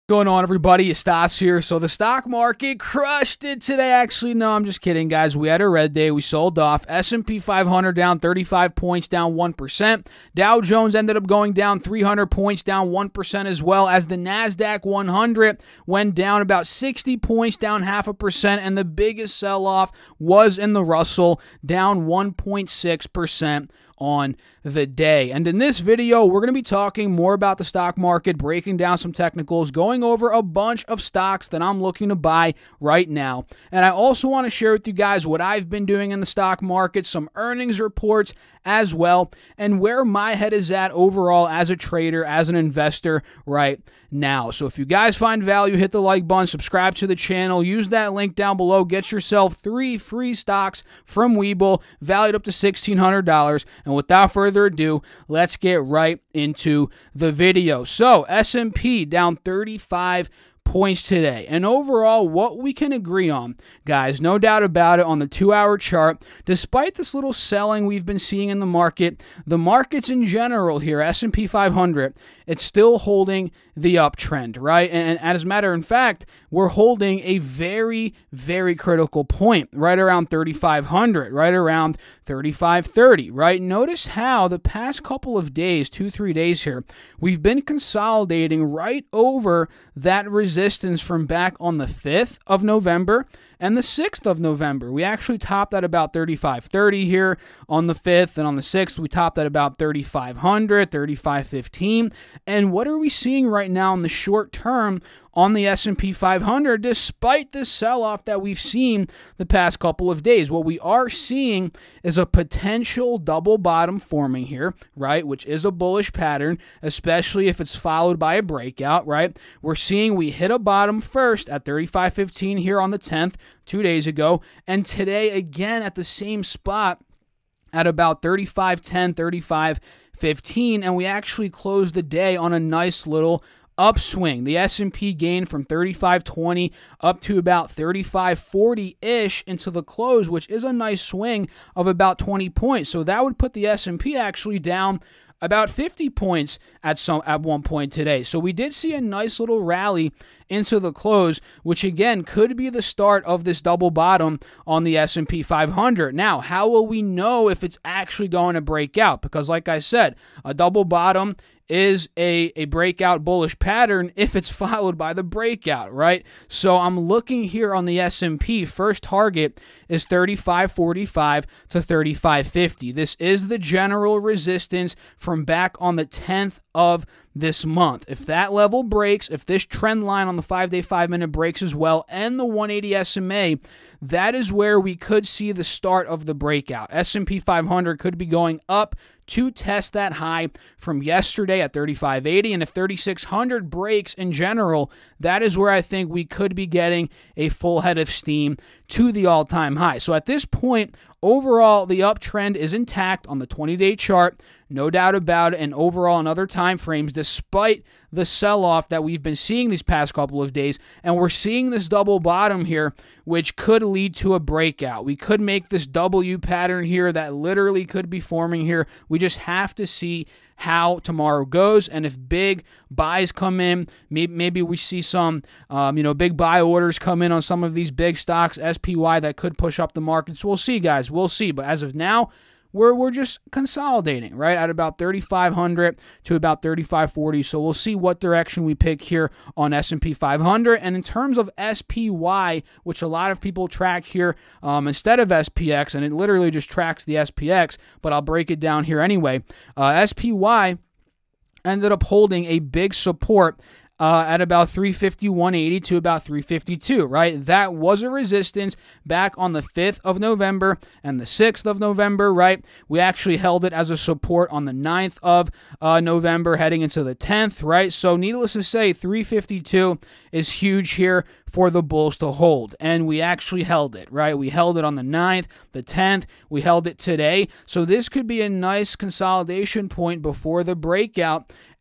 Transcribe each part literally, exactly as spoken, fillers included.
Going on, everybody? Stas here. So the stock market crushed it today. Actually, no, I'm just kidding, guys. We had a red day. We sold off. S and P five hundred down thirty-five points, down one percent. Dow Jones ended up going down three hundred points, down one percent as well, as the NASDAQ one hundred went down about sixty points, down half a percent, and the biggest sell-off was in the Russell, down one point six percent on the day. And in this video, we're going to be talking more about the stock market, breaking down some technicals, going over a bunch of stocks that I'm looking to buy right now. And I also want to share with you guys what I've been doing in the stock market, some earnings reports as well, and where my head is at overall as a trader, as an investor right now. So if you guys find value, hit the like button, subscribe to the channel, use that link down below, get yourself three free stocks from WeBull, valued up to sixteen hundred dollars. And without further ado, let's get right into the video. So S and P down thirty-five points today. And overall, what we can agree on, guys, no doubt about it, on the two-hour chart, despite this little selling we've been seeing in the market, the markets in general here, S and P five hundred, it's still holding the uptrend, right? And as a matter of fact, we're holding a very, very critical point, right around thirty-five hundred, right around thirty-five thirty, right? Notice how the past couple of days, two, three days here, we've been consolidating right over that resistance from back on the fifth of November and the sixth of November. We actually topped at about thirty-five thirty here on the fifth, and on the sixth, we topped at about thirty-five hundred, thirty-five fifteen. And what are we seeing right now in the short term on the S and P five hundred, despite this sell-off that we've seen the past couple of days? What we are seeing is a potential double bottom forming here, right, which is a bullish pattern, especially if it's followed by a breakout, right? We're seeing we hit a bottom first at thirty-five fifteen here on the tenth, two days ago, and today again at the same spot at about thirty-five ten, thirty-five fifteen, and we actually closed the day on a nice little upswing. The S and P gained from thirty-five twenty up to about thirty-five forty-ish into the close, which is a nice swing of about twenty points. So that would put the S and P actually down about fifty points at some at one point today. So we did see a nice little rally into the close, which again could be the start of this double bottom on the S and P five hundred. Now, how will we know if it's actually going to break out? Because like I said, a double bottom is a, a breakout bullish pattern if it's followed by the breakout, right? So I'm looking here on the S and P. First target is thirty-five forty-five to thirty-five fifty. This is the general resistance from back on the tenth of this month. If that level breaks, if this trend line on the five-day, five-minute breaks as well, and the one eighty S M A, that is where we could see the start of the breakout. S and P five hundred could be going up to test that high from yesterday at thirty-five eighty, and if thirty-six hundred breaks in general, that is where I think we could be getting a full head of steam to the all-time high. So at this point, overall, the uptrend is intact on the twenty-day chart, no doubt about it, and overall in other time frames, despite the sell-off that we've been seeing these past couple of days, and we're seeing this double bottom here, which could lead to a breakout. We could make this W pattern here that literally could be forming here. We just have to see how tomorrow goes, and if big buys come in, maybe, maybe we see some, um, you know, big buy orders come in on some of these big stocks, S P Y, that could push up the market. So we'll see, guys. We'll see. But as of now, We're, we're just consolidating, right, at about thirty-five hundred to about thirty-five forty. So we'll see what direction we pick here on S and P five hundred. And in terms of S P Y, which a lot of people track here um, instead of S P X, and it literally just tracks the S P X, but I'll break it down here anyway. Uh, S P Y ended up holding a big support Uh, at about three fifty-one eighty to about three fifty-two, right? That was a resistance back on the fifth of November and the sixth of November, right? We actually held it as a support on the ninth of uh, November heading into the tenth, right? So needless to say, three fifty-two is huge here for the bulls to hold, and we actually held it, right? We held it on the ninth, the tenth, we held it today. So this could be a nice consolidation point before the breakout.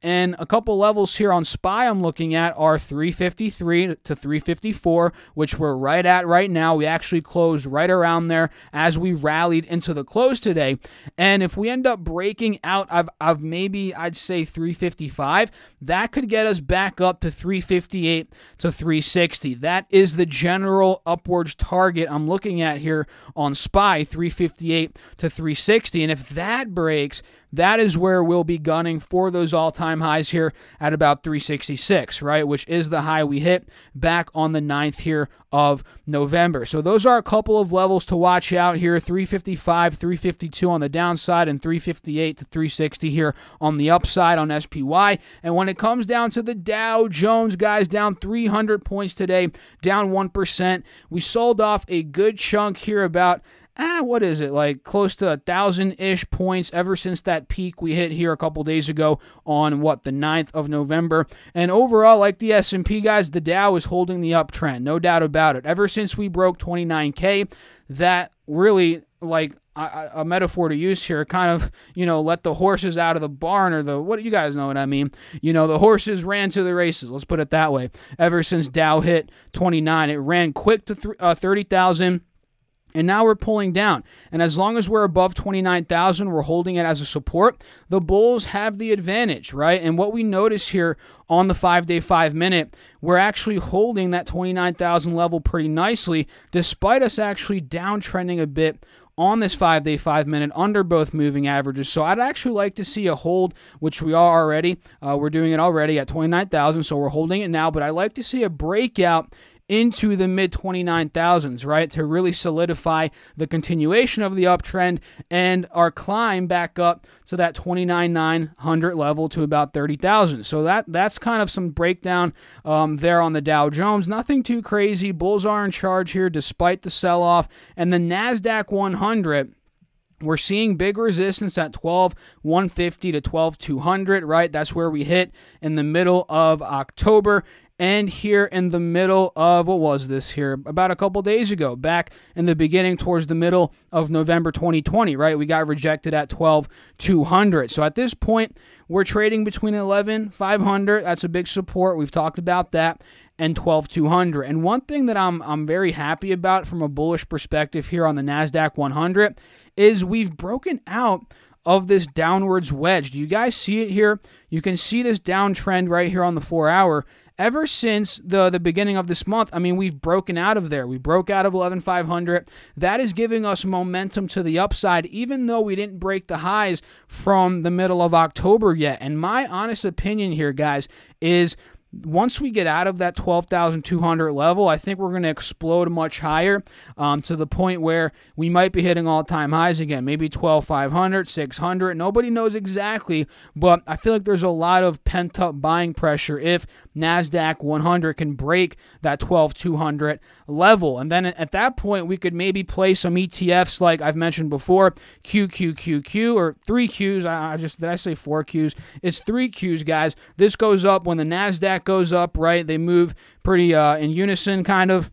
And a couple levels here on S P Y I'm looking at are three fifty-three to three fifty-four, which we're right at right now. We actually closed right around there as we rallied into the close today. And if we end up breaking out of, of maybe, I'd say three fifty-five, that could get us back up to three fifty-eight to three sixty. That is the general upwards target I'm looking at here on S P Y, three fifty-eight to three sixty. And if that breaks, that is where we'll be gunning for those all-time highs here at about three sixty-six, right, which is the high we hit back on the ninth here of November. So those are a couple of levels to watch out here, three fifty-five, three fifty-two on the downside, and three fifty-eight to three sixty here on the upside on S P Y. And when it comes down to the Dow Jones, guys, down three hundred points today, down one percent. We sold off a good chunk here, about Ah, what is it, like close to a thousand-ish points ever since that peak we hit here a couple days ago on, what, the ninth of November. And overall, like the S and P, guys, the Dow is holding the uptrend, no doubt about it. Ever since we broke twenty-nine K, that really, like, a, a metaphor to use here, kind of, you know, let the horses out of the barn, or the, what, you guys know what I mean. You know, the horses ran to the races, let's put it that way. Ever since Dow hit twenty-nine, it ran quick to th uh, thirty thousand. And now we're pulling down. And as long as we're above twenty-nine thousand, we're holding it as a support. The bulls have the advantage, right? And what we notice here on the five-day, five-minute, we're actually holding that twenty-nine thousand level pretty nicely, despite us actually downtrending a bit on this five-day, five-minute under both moving averages. So I'd actually like to see a hold, which we are already. Uh, we're doing it already at twenty-nine thousand, so we're holding it now. But I'd like to see a breakout into the mid twenty-nine thousands, right, to really solidify the continuation of the uptrend and our climb back up to that twenty-nine nine hundred level to about thirty thousand. So that that's kind of some breakdown um, there on the Dow Jones. Nothing too crazy. Bulls are in charge here despite the sell-off. And the NASDAQ one hundred, we're seeing big resistance at twelve one fifty to twelve two hundred, right? That's where we hit in the middle of October. And here in the middle of, what was this here? About a couple days ago, back in the beginning towards the middle of November twenty twenty, right? We got rejected at twelve two hundred. So at this point, we're trading between eleven five hundred. That's a big support. We've talked about that. And twelve two hundred. And one thing that I'm, I'm very happy about from a bullish perspective here on the NASDAQ one hundred is we've broken out of this downwards wedge. Do you guys see it here? You can see this downtrend right here on the four hour. Ever since the, the beginning of this month, I mean, we've broken out of there. We broke out of eleven five hundred. That is giving us momentum to the upside, even though we didn't break the highs from the middle of October yet. And my honest opinion here, guys, is once we get out of that twelve thousand two hundred level, I think we're going to explode much higher um, to the point where we might be hitting all-time highs again, maybe twelve five hundred, six hundred. Nobody knows exactly, but I feel like there's a lot of pent-up buying pressure if NASDAQ one hundred can break that twelve two hundred level. And then at that point, we could maybe play some E T Fs like I've mentioned before, Q Q Q Q, or three Qs. I, I just, did I say four Qs? It's three Qs, guys. This goes up when the NASDAQ goes up, right? They move pretty uh, in unison, kind of.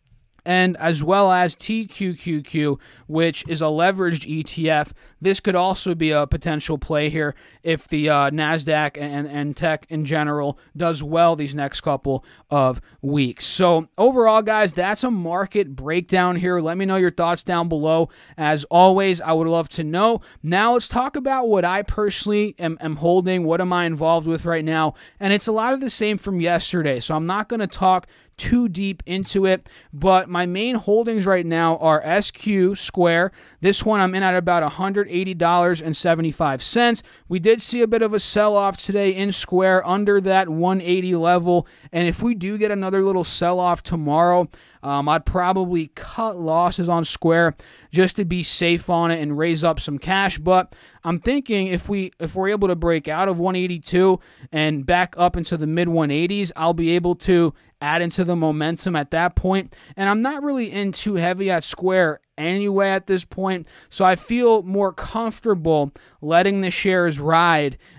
And as well as T Q Q Q, which is a leveraged E T F. This could also be a potential play here if the uh, NASDAQ and, and tech in general does well these next couple of weeks. So overall, guys, that's a market breakdown here. Let me know your thoughts down below. As always, I would love to know. Now let's talk about what I personally am, am holding. What am I involved with right now? And it's a lot of the same from yesterday. So I'm not going to talk too deep into it, but my main holdings right now are S Q Square. This one I'm in at about one hundred eighty dollars and seventy-five cents. We did see a bit of a sell-off today in Square under that one eighty level, and if we do get another little sell-off tomorrow, Um, I'd probably cut losses on Square just to be safe on it and raise up some cash. But I'm thinking if we if we're able to break out of one eighty-two and back up into the mid one eighties, I'll be able to add into the momentum at that point. And I'm not really in too heavy at Square anyway at this point, so I feel more comfortable letting the shares ride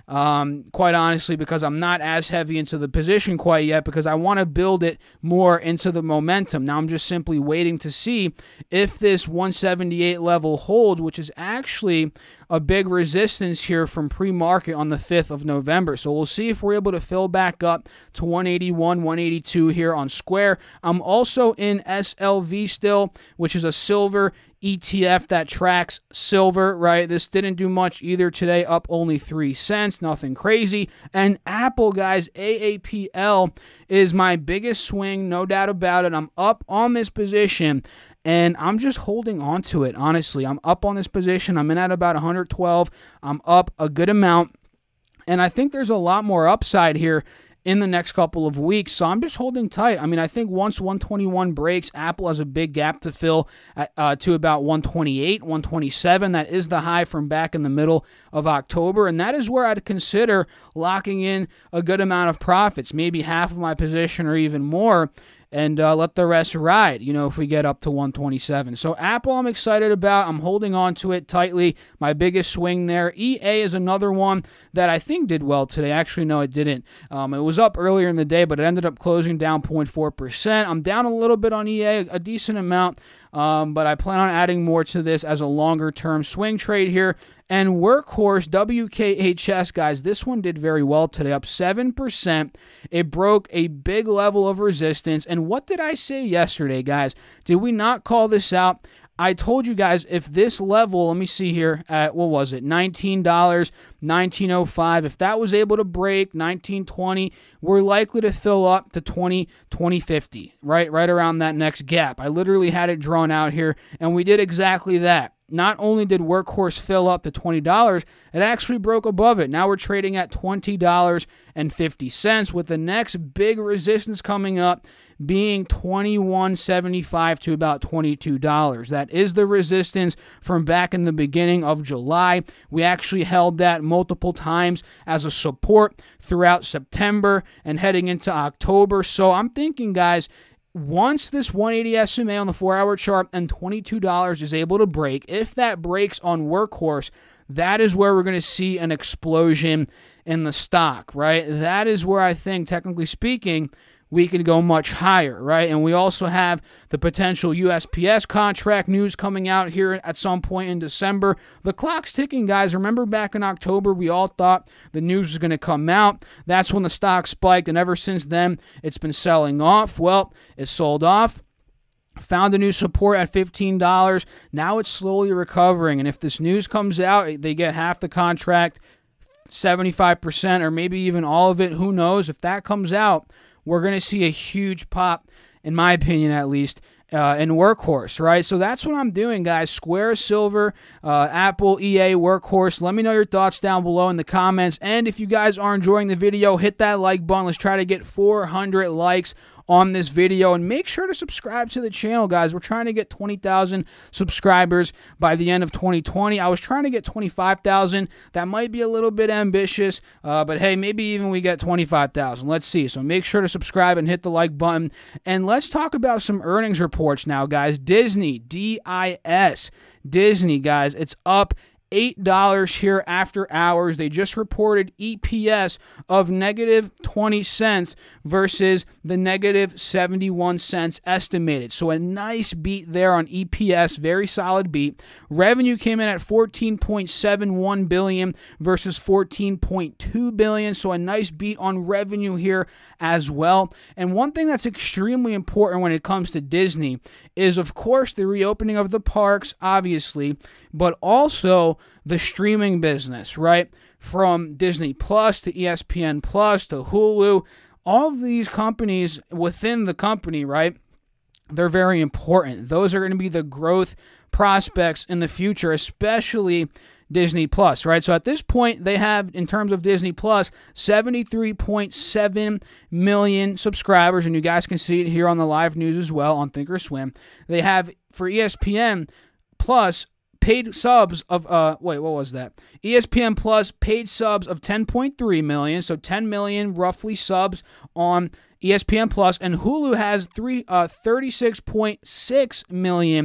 Um, quite honestly, because I'm not as heavy into the position quite yet, because I want to build it more into the momentum. Now I'm just simply waiting to see if this one seventy-eight level holds, which is actually a big resistance here from pre-market on the fifth of November. So we'll see if we're able to fill back up to one eighty-one, one eighty-two here on Square. I'm also in S L V still, which is a silver E T F that tracks silver, right? This didn't do much either today, up only three cents, nothing crazy. And Apple, guys, A A P L is my biggest swing, no doubt about it. I'm up on this position, and I'm just holding on to it, honestly. I'm up on this position. I'm in at about one hundred twelve. I'm up a good amount, and I think there's a lot more upside here in the next couple of weeks, so I'm just holding tight. I mean, I think once one twenty-one breaks, Apple has a big gap to fill at, uh, to about one twenty-eight, one twenty-seven. That is the high from back in the middle of October, and that is where I'd consider locking in a good amount of profits, maybe half of my position or even more, and uh, let the rest ride, you know, if we get up to one twenty-seven. So Apple I'm excited about. I'm holding on to it tightly. My biggest swing there. E A is another one that I think did well today. Actually, no, it didn't. Um, it was up earlier in the day, but it ended up closing down zero point four percent. I'm down a little bit on E A, a decent amount, um, but I plan on adding more to this as a longer-term swing trade here. And Workhorse, W K H S, guys, this one did very well today, up seven percent. It broke a big level of resistance. And what did I say yesterday, guys? Did we not call this out? I told you guys, if this level, let me see here, at, what was it, nineteen dollars, nineteen oh five, if that was able to break nineteen twenty, we're likely to fill up to twenty, twenty fifty, right, right around that next gap. I literally had it drawn out here, and we did exactly that. Not only did Workhorse fill up to twenty dollars, it actually broke above it. Now we're trading at twenty dollars and fifty cents, with the next big resistance coming up being twenty-one seventy-five to about twenty-two dollars. That is the resistance from back in the beginning of July. We actually held that multiple times as a support throughout September and heading into October. So I'm thinking, guys, once this one eighty S M A on the four hour chart and twenty-two dollars is able to break, if that breaks on Workhorse, that is where we're going to see an explosion in the stock, right? That is where I think, technically speaking, we can go much higher, right? And we also have the potential U S P S contract news coming out here at some point in December. The clock's ticking, guys. Remember back in October, we all thought the news was going to come out. That's when the stock spiked, and ever since then, it's been selling off. Well, it sold off. Found a new support at fifteen dollars. Now it's slowly recovering, and if this news comes out, they get half the contract, seventy-five percent, or maybe even all of it. Who knows? If that comes out, we're going to see a huge pop, in my opinion at least, uh, in Workhorse, right? So that's what I'm doing, guys. Square, Silver, uh, Apple, E A, Workhorse. Let me know your thoughts down below in the comments. And if you guys are enjoying the video, hit that like button. Let's try to get four hundred likes on this video, and make sure to subscribe to the channel, guys. We're trying to get twenty thousand subscribers by the end of twenty twenty. I was trying to get twenty-five thousand. That might be a little bit ambitious, uh, but hey, maybe even we get twenty-five thousand. Let's see. So make sure to subscribe and hit the like button. And let's talk about some earnings reports now, guys. Disney, D I S, Disney, guys, it's up eight dollars here after hours. They just reported E P S of negative twenty cents versus the negative seventy-one cents estimated. So a nice beat there on E P S, very solid beat. Revenue came in at fourteen point seven one billion dollars versus fourteen point two billion dollars. So a nice beat on revenue here as well. And one thing that's extremely important when it comes to Disney is, of course, the reopening of the parks, obviously, but also the streaming business, right? From Disney Plus to E S P N Plus to Hulu, all of these companies within the company, right? They're very important. Those are going to be the growth prospects in the future, especially Disney Plus, right? So at this point, they have, in terms of Disney Plus, seventy-three point seven million subscribers, and you guys can see it here on the live news as well on ThinkOrSwim. They have, for E S P N Plus, paid subs of, uh, wait, what was that? E S P N Plus paid subs of ten point three million, so ten million roughly subs on E S P N Plus, and Hulu has three, uh, thirty-six point six million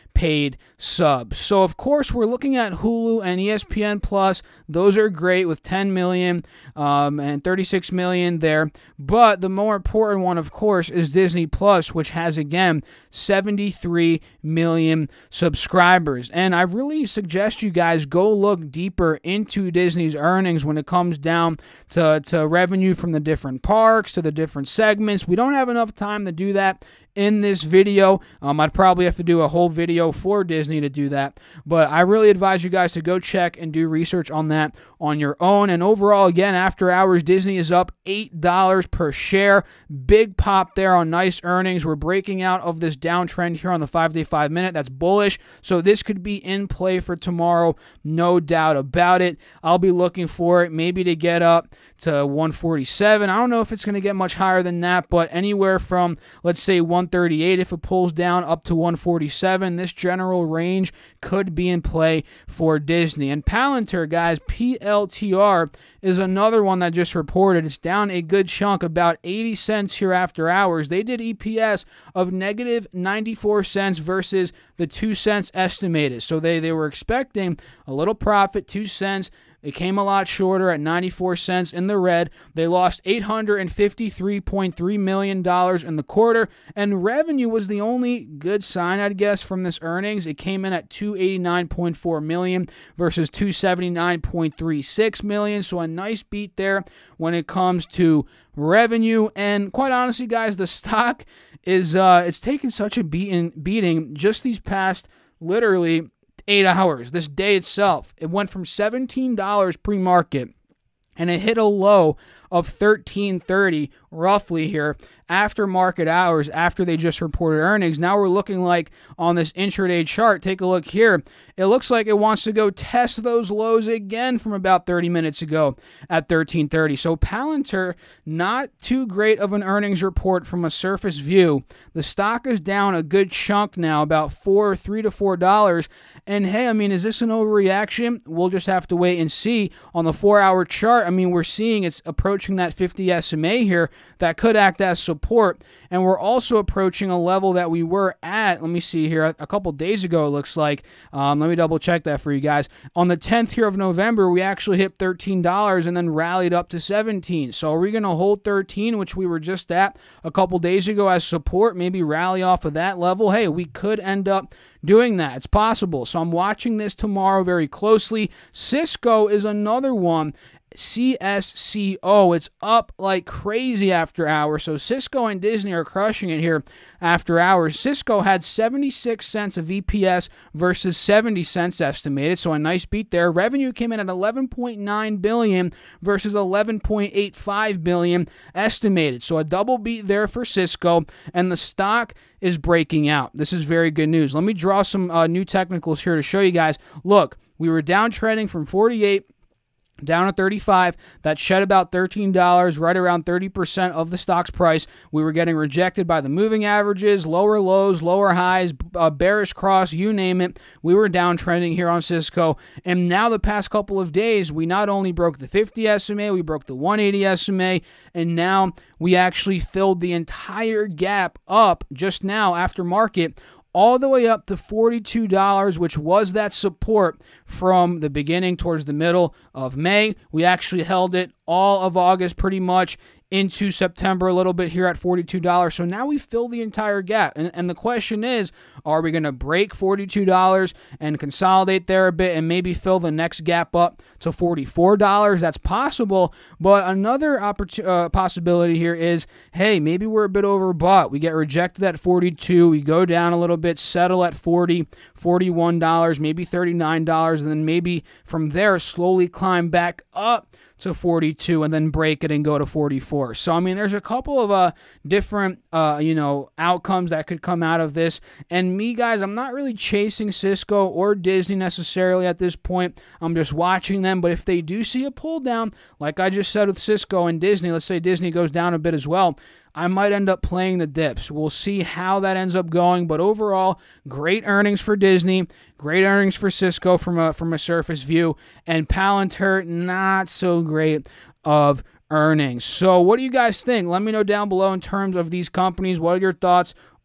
paid subs. So, of course, we're looking at Hulu and E S P N Plus. Those are great with ten million um, and thirty-six million there. But the more important one, of course, is Disney Plus, which has, again, seventy-three million subscribers. And I really suggest you guys go look deeper into Disney's earnings when it comes down to, to revenue from the different parks, to the different segments. We don't have enough time to do that in this video. Um, I'd probably have to do a whole video for Disney to do that, but I really advise you guys to go check and do research on that on your own. And overall, again, after hours, Disney is up eight dollars per share. Big pop there on nice earnings. We're breaking out of this downtrend here on the five-day, five-minute. That's bullish, so this could be in play for tomorrow, no doubt about it. I'll be looking for it maybe to get up to one forty-seven. I don't know if it's going to get much higher than that, but anywhere from, let's say, one thirty-eight, if it pulls down up to one forty-seven, this general range could be in play for Disney. And Palantir, guys, P L T R is another one that just reported. It's down a good chunk, about eighty cents here after hours. They did E P S of negative ninety-four cents versus the two cents estimated. So they, they were expecting a little profit, two cents. It came a lot shorter at ninety-four cents in the red. They lost eight hundred fifty-three point three million dollars in the quarter, and revenue was the only good sign, I'd guess, from this earnings. It came in at two hundred eighty-nine point four million dollars versus two hundred seventy-nine point three six million dollars, so a nice beat there when it comes to revenue. And quite honestly, guys, the stock is uh, it's taken such a beating, beating just these past, literally, eight hours. This day itself, it went from seventeen dollars pre-market, and it hit a low of thirteen thirty roughly here after market hours, after they just reported earnings. Now we're looking like on this intraday chart, take a look here, it looks like it wants to go test those lows again from about thirty minutes ago at thirteen thirty. So Palantir, not too great of an earnings report from a surface view. The stock is down a good chunk now, about four, three to four dollars. And hey, I mean, is this an overreaction? We'll just have to wait and see. On the four-hour chart, I mean, we're seeing it's approaching that fifty S M A here that could act as support, and we're also approaching a level that we were at, let me see here, a couple days ago, it looks like. Um, let me double check that for you guys. On the tenth here of November, we actually hit thirteen dollars and then rallied up to seventeen. So are we going to hold thirteen, which we were just at a couple days ago, as support, maybe rally off of that level? Hey, we could end up doing that. It's possible. So I'm watching this tomorrow very closely. Cisco is another one. C S C O, it's up like crazy after hours. So Cisco and Disney are crushing it here after hours. Cisco had seventy-six cents of E P S versus seventy cents estimated, so a nice beat there. Revenue came in at eleven point nine billion dollars versus eleven point eight five billion dollars estimated, so a double beat there for Cisco, and the stock is breaking out. This is very good news. Let me draw some uh, new technicals here to show you guys. Look, we were downtrending from forty-eight down to thirty-five. That shed about thirteen dollars, right around thirty percent of the stock's price. We were getting rejected by the moving averages, lower lows, lower highs, uh, bearish cross, you name it. We were downtrending here on Cisco. And now the past couple of days, we not only broke the fifty S M A, we broke the one eighty S M A, and now we actually filled the entire gap up just now after market, all the way up to forty-two dollars, which was that support from the beginning towards the middle of May. We actually held it all of August pretty much into September a little bit here at forty-two dollars. So now we fill the entire gap. And, and the question is, are we going to break forty-two dollars and consolidate there a bit and maybe fill the next gap up to forty-four dollars? That's possible. But another uh, possibility here is, hey, maybe we're a bit overbought. We get rejected at forty-two. We go down a little bit, settle at forty, forty-one dollars, maybe thirty-nine dollars, and then maybe from there slowly climb back up to forty-two and then break it and go to forty-four. So, I mean, there's a couple of uh, different, uh, you know, outcomes that could come out of this. And me, guys, I'm not really chasing Cisco or Disney necessarily at this point. I'm just watching them. But if they do see a pull down, like I just said with Cisco and Disney, let's say Disney goes down a bit as well, I might end up playing the dips. We'll see how that ends up going. But overall, great earnings for Disney, great earnings for Cisco from a from a surface view, and Palantir, not so great of earnings. So what do you guys think? Let me know down below in terms of these companies. What are your thoughts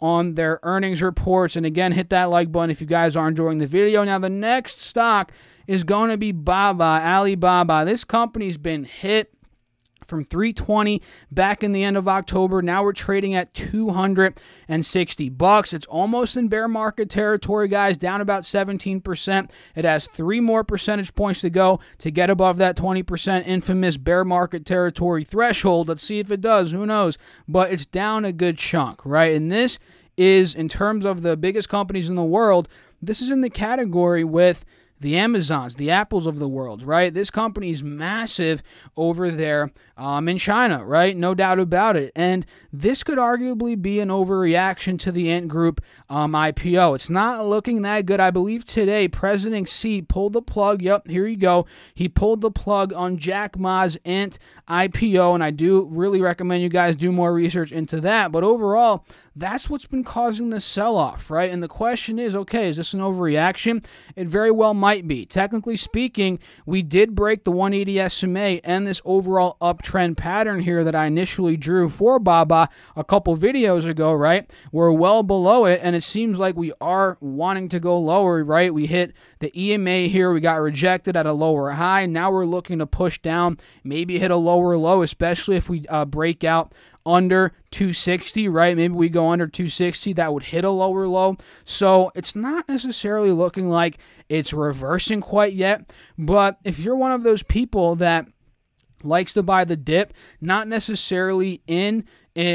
on their earnings reports. And again, hit that like button if you guys are enjoying the video. Now, the next stock is going to be Baba, Alibaba. This company's been hit from three twenty back in the end of October. Now we're trading at two hundred sixty bucks. It's almost in bear market territory, guys, down about seventeen percent. It has three more percentage points to go to get above that twenty percent infamous bear market territory threshold. Let's see if it does. Who knows? But it's down a good chunk, right? And this is, in terms of the biggest companies in the world, this is in the category with the Amazons, the Apples of the world, right? This company is massive over there um, in China, right? No doubt about it. And this could arguably be an overreaction to the Ant Group um, I P O. It's not looking that good. I believe today President Xi pulled the plug. Yep, here you go. He pulled the plug on Jack Ma's Ant I P O, and I do really recommend you guys do more research into that. But overall, that's what's been causing the sell-off, right? And the question is, okay, is this an overreaction? It very well might be. Technically speaking, we did break the one eighty S M A and this overall uptrend pattern here that I initially drew for Baba a couple videos ago, right? We're well below it, and it seems like we are wanting to go lower, right? We hit the E M A here. We got rejected at a lower high. Now we're looking to push down, maybe hit a lower low, especially if we uh, break out under two sixty, right? Maybe we go under two sixty. That would hit a lower low. So it's not necessarily looking like it's reversing quite yet. But if you're one of those people that likes to buy the dip, not necessarily in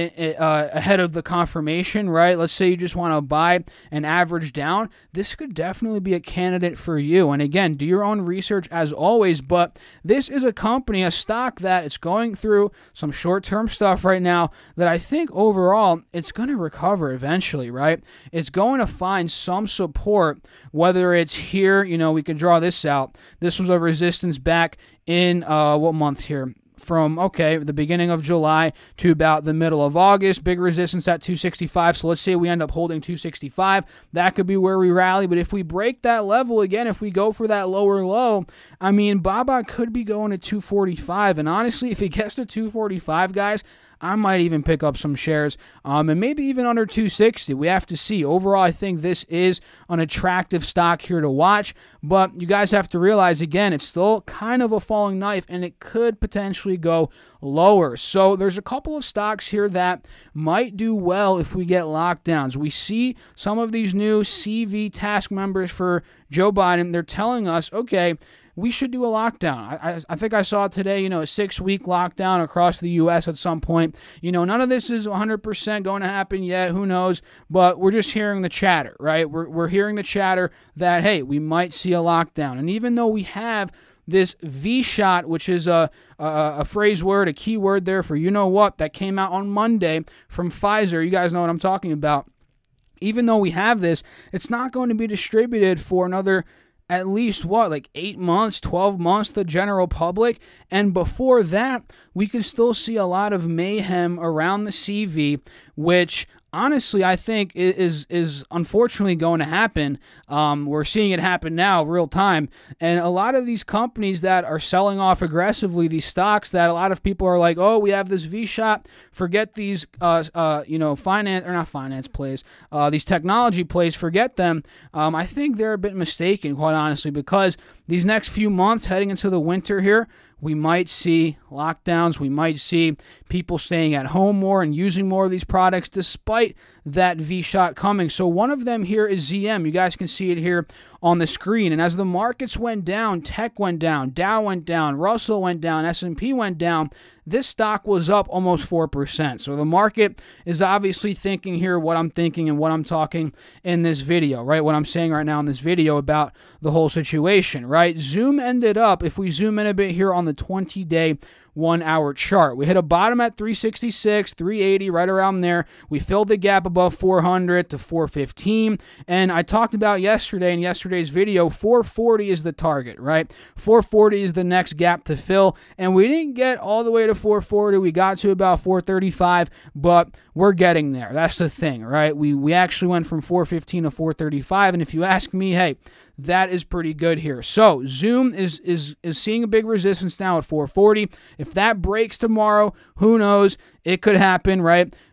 Uh, ahead of the confirmation, right? Let's say you just want to buy an average down. This could definitely be a candidate for you. And again, do your own research as always, but this is a company, a stock that it's going through some short-term stuff right now that I think overall it's going to recover eventually, right? It's going to find some support, whether it's here, you know, we can draw this out. This was a resistance back in uh, what month here? From, okay, the beginning of July to about the middle of August. Big resistance at two sixty-five. So let's say we end up holding two sixty-five. That could be where we rally. But if we break that level again, if we go for that lower low, I mean, Baba could be going to two forty-five. And honestly, if it gets to two forty-five, guys, I might even pick up some shares, um, and maybe even under two sixty. We have to see. Overall, I think this is an attractive stock here to watch, but you guys have to realize, again, it's still kind of a falling knife, and it could potentially go lower. So there's a couple of stocks here that might do well if we get lockdowns. We see some of these new C V task members for Joe Biden. They're telling us, okay, we should do a lockdown. I, I, I think I saw today, you know, a six-week lockdown across the U S at some point. You know, none of this is one hundred percent going to happen yet. Who knows? But we're just hearing the chatter, right? We're, we're hearing the chatter that, hey, we might see a lockdown. And even though we have this V-shot, which is a, a, a phrase word, a key word there for you know what, that came out on Monday from Pfizer. You guys know what I'm talking about. Even though we have this, it's not going to be distributed for another at least, what, like eight months, twelve months, the general public. And before that, we could still see a lot of mayhem around the C V, which honestly, I think is is unfortunately going to happen. Um, we're seeing it happen now, real time. And a lot of these companies that are selling off aggressively, these stocks that a lot of people are like, oh, we have this V-shot, forget these, uh, uh, you know, finance, or not finance plays, uh, these technology plays, forget them. Um, I think they're a bit mistaken, quite honestly, because these next few months heading into the winter here, we might see lockdowns. We might see people staying at home more and using more of these products despite that V-shot coming. So one of them here is Z M. You guys can see it here on the screen. And as the markets went down, tech went down, Dow went down, Russell went down, S and P went down, this stock was up almost four percent. So the market is obviously thinking here what I'm thinking and what I'm talking in this video, right? What I'm saying right now in this video about the whole situation, right? Zoom ended up, if we zoom in a bit here on the twenty-day one-hour chart, we hit a bottom at three sixty-six, three eighty, right around there. We filled the gap above four hundred to four fifteen, and I talked about yesterday in yesterday's video, four forty is the target, right? four forty is the next gap to fill, and we didn't get all the way to four forty. We got to about four thirty-five, but we're getting there. That's the thing, right? We, we actually went from four fifteen to four thirty-five, and if you ask me, hey, that is pretty good here. So Zoom is is is seeing a big resistance now at four forty. If that breaks tomorrow, who knows? It could happen, right?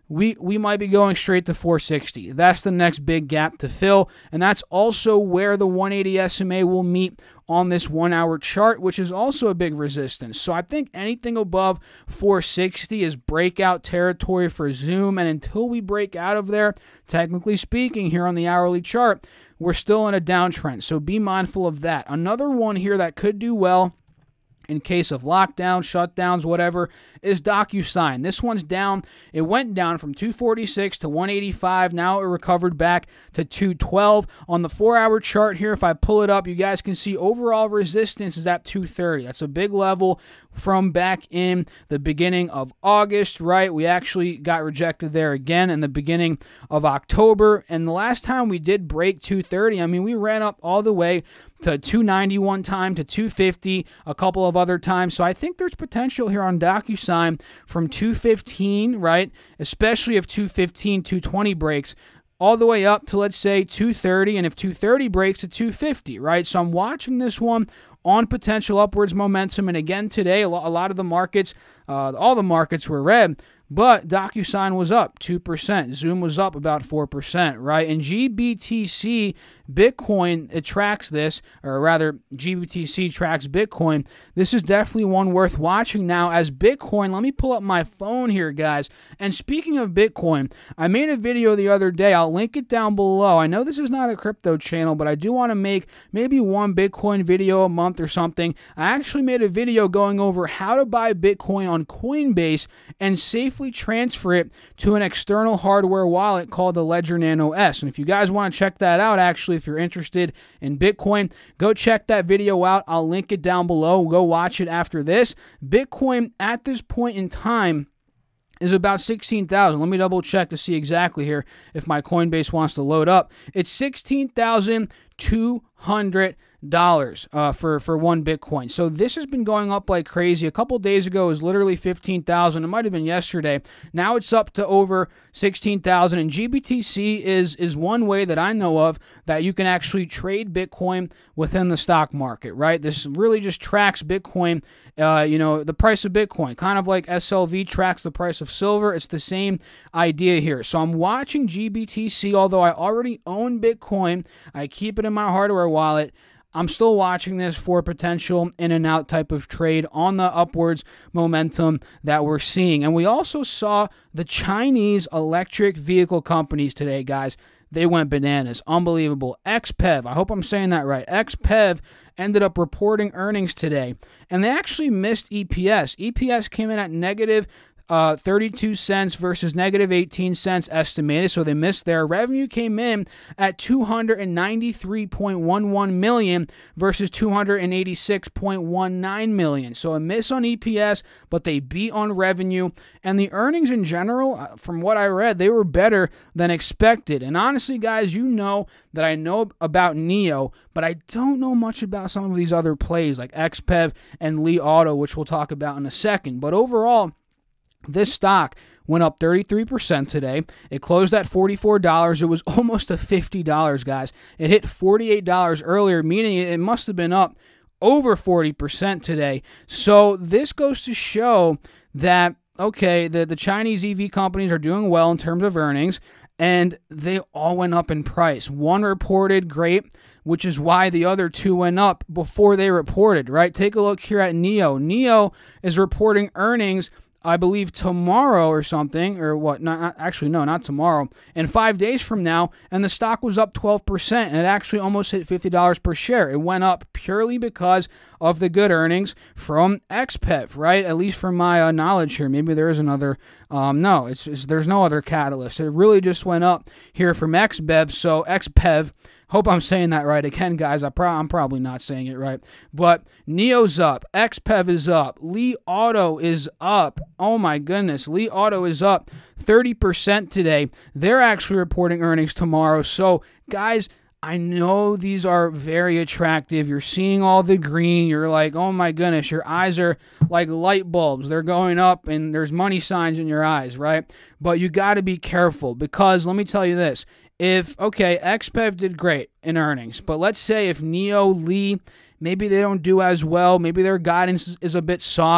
we, we might be going straight to four sixty. That's the next big gap to fill, and that's also where the one eighty S M A will meet on this one-hour chart, which is also a big resistance. So I think anything above four sixty is breakout territory for Zoom, and until we break out of there, technically speaking, here on the hourly chart, we're still in a downtrend, so be mindful of that. Another one here that could do well in case of lockdowns, shutdowns, whatever, is DocuSign. This one's down. It went down from two forty-six to one eighty-five. Now it recovered back to two twelve. On the four-hour chart here, if I pull it up, you guys can see overall resistance is at two thirty. That's a big level from back in the beginning of August, right? We actually got rejected there again in the beginning of October. And the last time we did break two thirty, I mean, we ran up all the way to two ninety one time, to two fifty a couple of other times. So I think there's potential here on DocuSign from two fifteen, right? Especially if two fifteen, two twenty breaks, all the way up to, let's say, two thirty, and if two thirty breaks to two fifty, right? So I'm watching this one on potential upwards momentum, and again today, a lot of the markets, uh, all the markets were red, but DocuSign was up two percent. Zoom was up about four percent, right? And G B T C, Bitcoin, it tracks this, or rather, G B T C tracks Bitcoin. This is definitely one worth watching now as Bitcoin. Let me pull up my phone here, guys. And speaking of Bitcoin, I made a video the other day. I'll link it down below. I know this is not a crypto channel, but I do want to make maybe one Bitcoin video a month or something. I actually made a video going over how to buy Bitcoin on Coinbase and safely transfer it to an external hardware wallet called the Ledger Nano S. And if you guys want to check that out, actually, if you're interested in Bitcoin, go check that video out. I'll link it down below. Go watch it after this. Bitcoin at this point in time is about sixteen thousand. Let me double check to see exactly here if my Coinbase wants to load up. It's sixteen thousand two hundred dollars uh, for, for one Bitcoin. So this has been going up like crazy. A couple days ago, it was literally fifteen thousand. It might have been yesterday. Now it's up to over sixteen thousand. And G B T C is, is one way that I know of that you can actually trade Bitcoin within the stock market, right? This really just tracks Bitcoin, uh, you know, the price of Bitcoin, kind of like S L V tracks the price of silver. It's the same idea here. So I'm watching G B T C, although I already own Bitcoin. I keep it in my hardware wallet. I'm still watching this for potential in and out type of trade on the upwards momentum that we're seeing. And we also saw the Chinese electric vehicle companies today, guys. They went bananas. Unbelievable. X P E V, I hope I'm saying that right. X P E V ended up reporting earnings today, and they actually missed E P S. E P S came in at negative Uh, thirty-two cents versus negative eighteen cents estimated, so they missed there. Revenue came in at two hundred ninety-three point one one million dollars versus two hundred eighty-six point one nine million dollars. So a miss on E P S, but they beat on revenue. And the earnings in general, from what I read, they were better than expected. And honestly, guys, you know that I know about Neo, but I don't know much about some of these other plays like X P E V and Li Auto, which we'll talk about in a second. But overall, this stock went up thirty-three percent today. It closed at forty-four dollars. It was almost to fifty dollars, guys. It hit forty-eight dollars earlier, meaning it must have been up over forty percent today. So this goes to show that, okay, the, the Chinese E V companies are doing well in terms of earnings, and they all went up in price. One reported great, which is why the other two went up before they reported, right? Take a look here at Neo. Neo is reporting earnings, I believe, tomorrow or something, or what, not, not actually, no, not tomorrow, in five days from now, and the stock was up twelve percent, and it actually almost hit fifty dollars per share. It went up purely because of the good earnings from X P E V, right? At least from my uh, knowledge here. Maybe there is another, um, no, it's, it's there's no other catalyst. It really just went up here from X B E V, so X P E V, hope I'm saying that right again, guys. I pro I'm probably not saying it right. But Neo's up. X P E V is up. Li Auto is up. Oh, my goodness. Li Auto is up thirty percent today. They're actually reporting earnings tomorrow. So, guys, I know these are very attractive. You're seeing all the green. You're like, oh, my goodness. Your eyes are like light bulbs. They're going up, and there's money signs in your eyes, right? But you got to be careful because let me tell you this. If, okay, X P E V did great in earnings, but let's say if Neo, Li, maybe they don't do as well, maybe their guidance is a bit soft,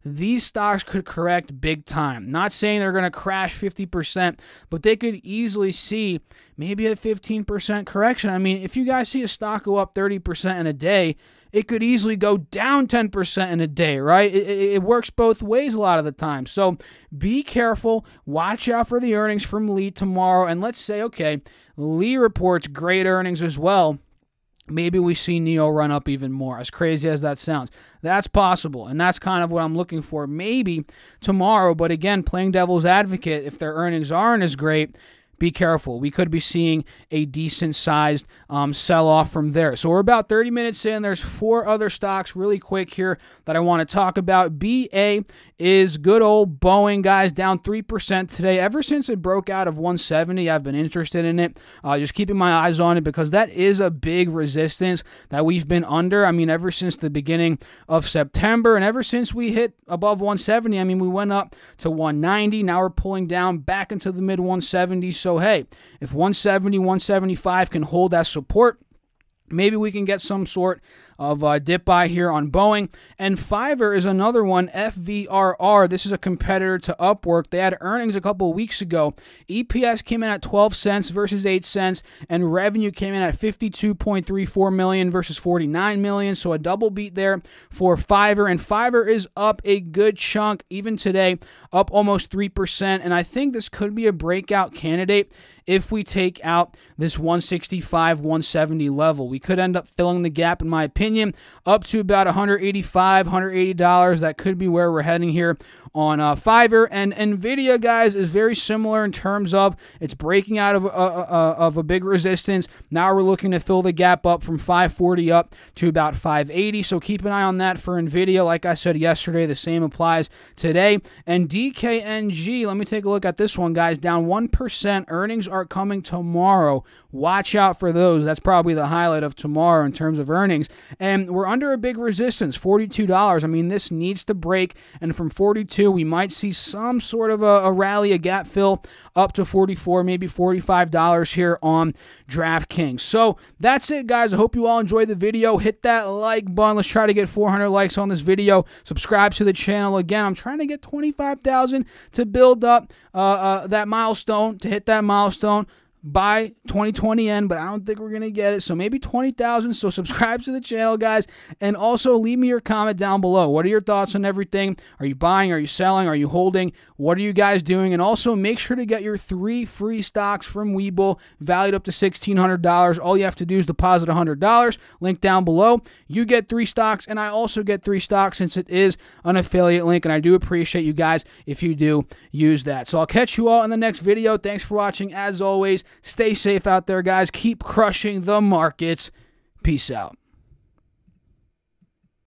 these stocks could correct big time. Not saying they're going to crash fifty percent, but they could easily see maybe a fifteen percent correction. I mean, if you guys see a stock go up thirty percent in a day, it could easily go down ten percent in a day, right? It, it, it works both ways a lot of the time. So be careful. Watch out for the earnings from Lee tomorrow. And let's say, okay, Lee reports great earnings as well. Maybe we see N E O run up even more, as crazy as that sounds. That's possible, and that's kind of what I'm looking for maybe tomorrow. But again, playing devil's advocate, if their earnings aren't as great, be careful. We could be seeing a decent-sized um, sell-off from there. So we're about thirty minutes in. There's four other stocks really quick here that I want to talk about. B A is good old Boeing, guys, down three percent today. Ever since it broke out of one seventy, I've been interested in it. Uh, just keeping my eyes on it because that is a big resistance that we've been under. I mean, ever since the beginning of September and ever since we hit above one seventy, I mean, we went up to one ninety. Now we're pulling down back into the mid one seventies. So So, hey, if one seventy, one seventy-five can hold that support, maybe we can get some sort of uh, dip buy here on Boeing. And Fiverr is another one, F V R R. This is a competitor to Upwork. They had earnings a couple of weeks ago. E P S came in at twelve cents versus eight cents, and revenue came in at fifty-two point three four million dollars versus forty-nine million dollars. So a double beat there for Fiverr. And Fiverr is up a good chunk even today, up almost three percent. And I think this could be a breakout candidate if we take out this one sixty-five, one seventy level. We could end up filling the gap, in my opinion, up to about one eighty-five, one eighty dollars. That could be where we're heading here on uh, Fiverr. And NVIDIA, guys, is very similar in terms of it's breaking out of, uh, uh, of a big resistance. Now we're looking to fill the gap up from five forty up to about five eighty. So keep an eye on that for NVIDIA. Like I said yesterday, the same applies today. And D K N G, let me take a look at this one, guys, down one percent. Earnings are coming tomorrow. Watch out for those. That's probably the highlight of tomorrow in terms of earnings. And we're under a big resistance, forty-two dollars. I mean, this needs to break. And from forty-two, we might see some sort of a, a rally, a gap fill up to forty-four, maybe forty-five dollars here on DraftKings. So that's it, guys. I hope you all enjoyed the video. Hit that like button. Let's try to get four hundred likes on this video. Subscribe to the channel. Again, I'm trying to get twenty-five thousand to build up uh, uh, that milestone, to hit that milestone by twenty twenty end, but I don't think we're going to get it. So maybe twenty thousand. So subscribe to the channel, guys. And also leave me your comment down below. What are your thoughts on everything? Are you buying? Are you selling? Are you holding? What are you guys doing? And also make sure to get your three free stocks from WeBull, valued up to sixteen hundred dollars. All you have to do is deposit one hundred dollars. Link down below. You get three stocks, and I also get three stocks since it is an affiliate link, and I do appreciate you guys if you do use that. So I'll catch you all in the next video. Thanks for watching. As always, stay safe out there, guys. Keep crushing the markets. Peace out.